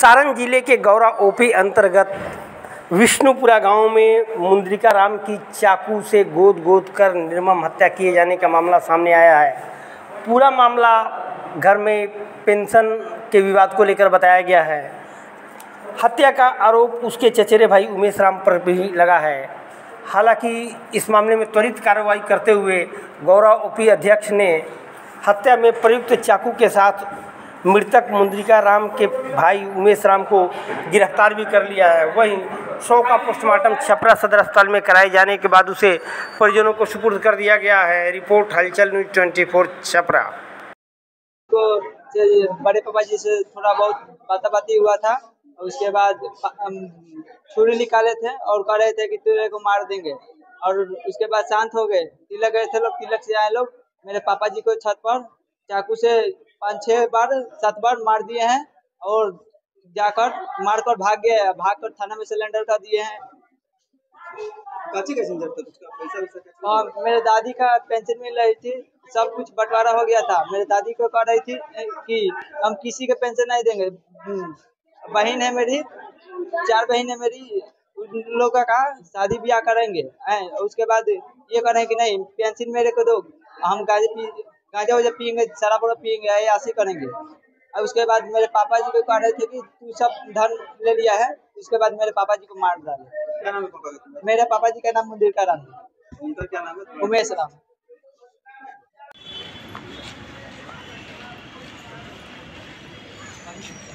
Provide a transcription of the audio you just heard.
सारण जिले के गौरा ओपी अंतर्गत विष्णुपुरा गांव में मुंद्रिका राम की चाकू से गोद कर निर्मम हत्या किए जाने का मामला सामने आया है। पूरा मामला घर में पेंशन के विवाद को लेकर बताया गया है। हत्या का आरोप उसके चचेरे भाई उमेश राम पर भी लगा है। हालांकि इस मामले में त्वरित कार्रवाई करते हुए गौरा ओपी अध्यक्ष ने हत्या में प्रयुक्त चाकू के साथ मृतक मुंद्रिका राम के भाई उमेश राम को गिरफ्तार भी कर लिया है। वहीं शव का पोस्टमार्टम छपरा सदर अस्पताल में कराए जाने के बाद उसे परिजनों को सुपुर्द कर दिया गया है। रिपोर्ट हलचल न्यूज़ 24 छपरा। तो बड़े पापा जी से थोड़ा बहुत बाताबाती हुआ था। उसके बाद छुरी निकाले थे और कह रहे थे कि तेरे को मार देंगे, और उसके बाद शांत हो गए। तिलक गए थे लोग, तिलक से आए लोग, मेरे पापा जी को छत पर चाकू से 5-6 बार 7 बार मार दिए हैं और जाकर मारकर भाग गए। भागकर थाना में सिलेंडर का दिए हैं। और मेरे दादी का पेंशन मिल रही थी, सब कुछ बंटवारा हो गया था। मेरे दादी को कह रही थी कि हम किसी के पेंशन नहीं देंगे। बहन है मेरी, 4 बहन है मेरी, उन लोगों का शादी ब्याह करेंगे। उसके बाद ये कह रहे हैं कि नहीं पेंशन मेरे को दो, हम गांजा वजा पियेंगे, शराब वरा पियेंगे, ऐसे करेंगे। और उसके बाद मेरे पापा जी को कह रहे थे कि तू सब धन ले लिया है। उसके बाद मेरे पापा जी को मार डाले। क्या नाम है पापा का? मेरे पापा जी का नाम मुंद्रिका राम। उनका क्या नाम है? उमेश राम।